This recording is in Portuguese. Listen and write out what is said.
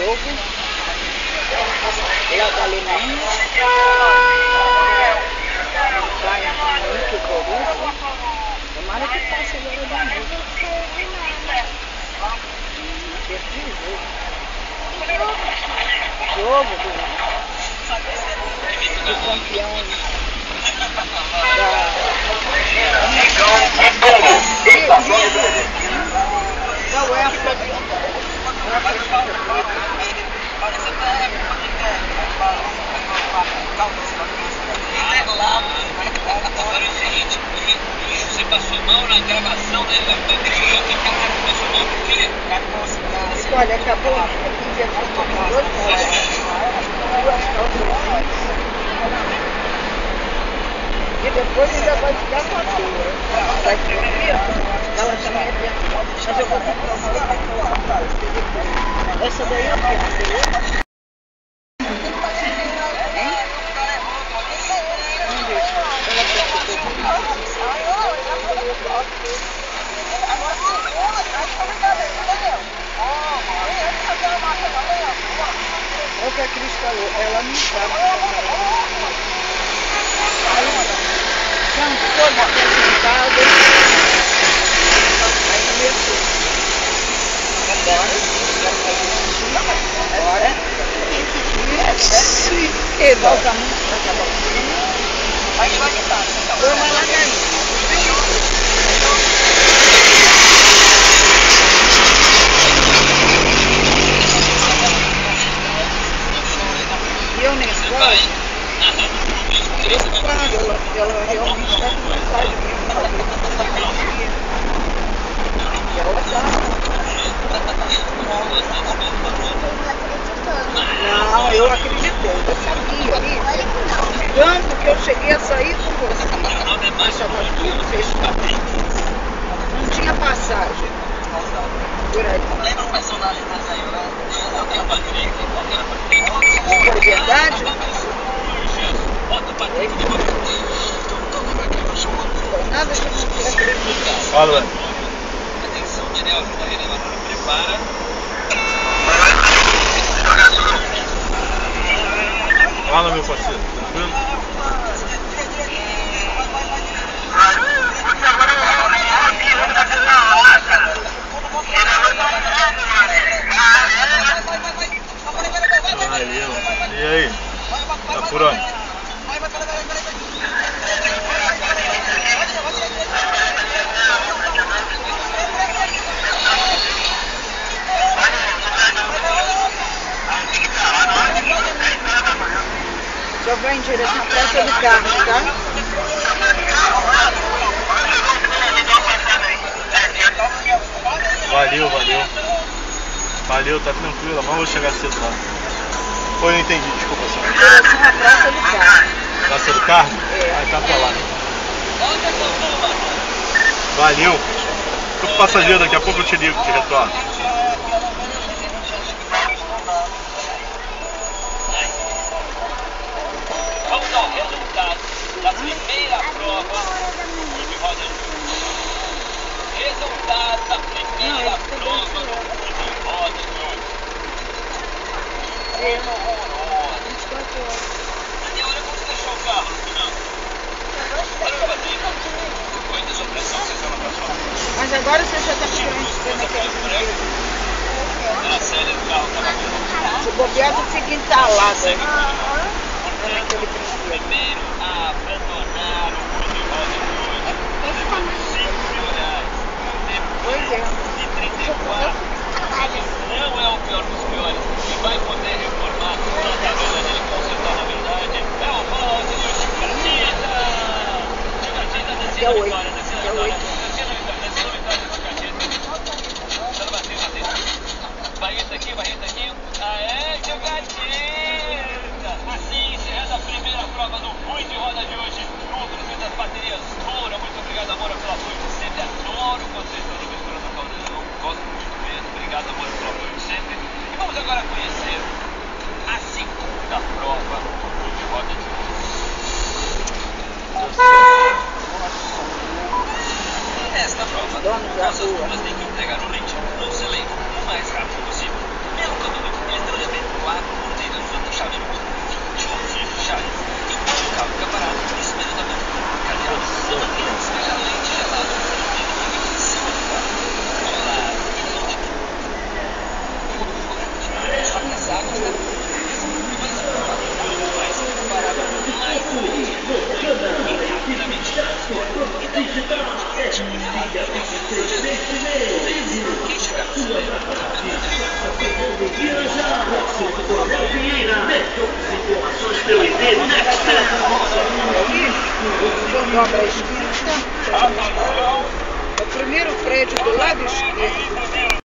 jogo. Lá da Alemanha. Bayern Munique e Borussia. Tomara que passe agora da noite. Perdi o jogo. Jogo do campeão da UEFA. Agora é o seguinte, você passou mal na gravação da pessoa que passou mal por quê? Olha, acabou aqui dia 32, e depois ainda vai ficar com a tua. Vai ter ela também é dentro. Mas eu vou comprar uma outra. Essa daí eu quero. É o que a Cris falou, ela não sabe. São todos apresentados. Aí começou. Agora. E volta muito para cá. Aí vai estar. Vamos lá, e eu nem sei. Ela realmente está com vontade de fazer. E ela está. Não, eu acreditei, eu sabia. Tanto que eu cheguei a sair com você. Mas estava tudo fechado. Não tinha passagem. Por aí. Lembra o personagem da Sayura? Eu tenho a Patrick, foi verdade? Nada que não queira acreditar. Fala. Atenção, Daniel, ajuda ele agora. Prepara. Fala, meu parceiro. Tranquilo? Valeu. E aí? Tá por onde? Só vai em direção à Praça do Carmo, tá? Valeu, valeu. Valeu, tá tranquilo, mas vou chegar cedo lá. Ou eu entendi, desculpa só. Em direção à Praça do Carmo. Praça do Carmo? É. Aí tá pra lá. Valeu. Tô com passageiro, daqui a pouco eu te ligo, te retorno. Vamos ao resultado da primeira prova de roda de hoje. Resultado da primeira prova de roda de hoje. Horrorosa. Daniel, olha como você deixou o carro no final. Olha o Patrick. Foi de supressão que você estava passando. Mas agora você já tá procurando como é que é. Na série do carro estava com Se bobear, tu fica entalado. primeiro a abandonar o mundo de roda de hoje. Levando 5.000 reais. Pois é. De 34. Não é o pior dos piores. E vai poder reformar toda a tabela dele consertar, na verdade. É o volta de Chicatita. Chicatita descendo a vitória, descendo a vitória. Descendo a vitória, descendo a vitória do Chicatita. Barreta aqui, barreta aqui. Aê, Chicatita. Assim encerrando a primeira prova do Fui de Roda de hoje. Com o oferecimento das baterias Moura. Muito obrigado, Moura, pelo apoio de sempre. Adoro quando vocês estão no Mistura do Caldeirão. Gosto muito mesmo. Obrigado, Moura, pelo apoio de sempre. E vamos agora conhecer a segunda prova do Fui de Roda de hoje. Esta prova, nossas turmas têm que entregar o leite no celeiro o mais rápido possível. Pelo caminho, eles Quando dobra a esquerda, é o primeiro prédio do lado esquerdo.